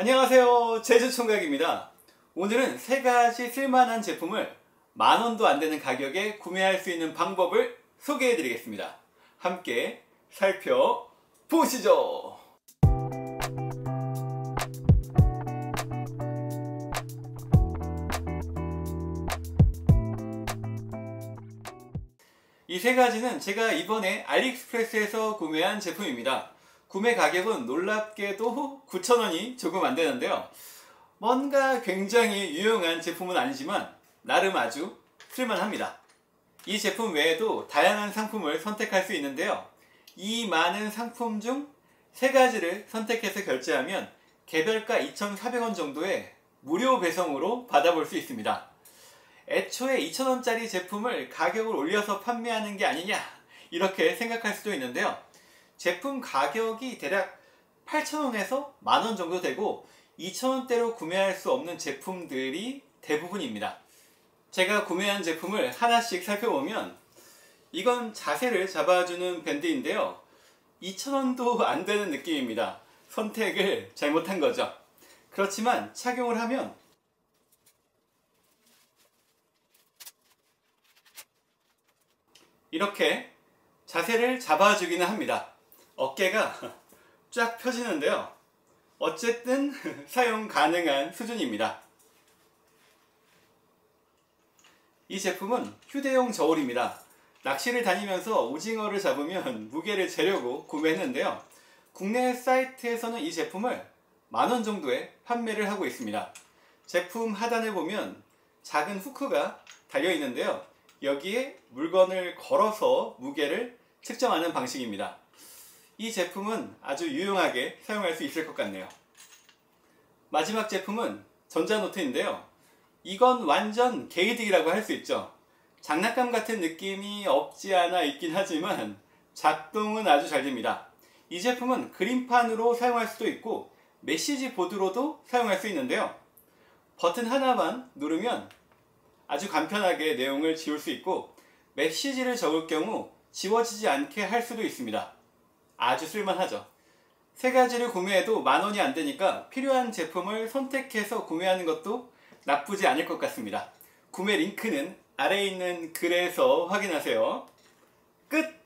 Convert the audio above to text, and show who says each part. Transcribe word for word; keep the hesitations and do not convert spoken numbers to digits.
Speaker 1: 안녕하세요, 제주총각입니다. 오늘은 세 가지 쓸만한 제품을 만 원도 안 되는 가격에 구매할 수 있는 방법을 소개해 드리겠습니다. 함께 살펴보시죠. 이 세 가지는 제가 이번에 알리익스프레스에서 구매한 제품입니다. 구매 가격은 놀랍게도 구천 원이 조금 안 되는데요. 뭔가 굉장히 유용한 제품은 아니지만 나름 아주 쓸만합니다. 이 제품 외에도 다양한 상품을 선택할 수 있는데요. 이 많은 상품 중 세 가지를 선택해서 결제하면 개별가 이천사백 원 정도의 무료 배송으로 받아볼 수 있습니다. 애초에 이천 원짜리 제품을 가격을 올려서 판매하는 게 아니냐 이렇게 생각할 수도 있는데요. 제품 가격이 대략 팔천 원에서 만 원 정도 되고 이천 원대로 구매할 수 없는 제품들이 대부분입니다. 제가 구매한 제품을 하나씩 살펴보면 이건 자세를 잡아주는 밴드인데요. 이천 원도 안 되는 느낌입니다. 선택을 잘못한 거죠. 그렇지만 착용을 하면 이렇게 자세를 잡아주기는 합니다. 어깨가 쫙 펴지는데요. 어쨌든 사용 가능한 수준입니다. 이 제품은 휴대용 저울입니다. 낚시를 다니면서 오징어를 잡으면 무게를 재려고 구매했는데요. 국내 사이트에서는 이 제품을 만 원 정도에 판매를 하고 있습니다. 제품 하단에 보면 작은 후크가 달려 있는데요. 여기에 물건을 걸어서 무게를 측정하는 방식입니다. 이 제품은 아주 유용하게 사용할 수 있을 것 같네요. 마지막 제품은 전자노트인데요. 이건 완전 개이득이라고 할 수 있죠. 장난감 같은 느낌이 없지 않아 있긴 하지만 작동은 아주 잘 됩니다. 이 제품은 그림판으로 사용할 수도 있고 메시지 보드로도 사용할 수 있는데요. 버튼 하나만 누르면 아주 간편하게 내용을 지울 수 있고 메시지를 적을 경우 지워지지 않게 할 수도 있습니다. 아주 쓸만하죠. 세 가지를 구매해도 만 원이 안 되니까 필요한 제품을 선택해서 구매하는 것도 나쁘지 않을 것 같습니다. 구매 링크는 아래에 있는 글에서 확인하세요. 끝!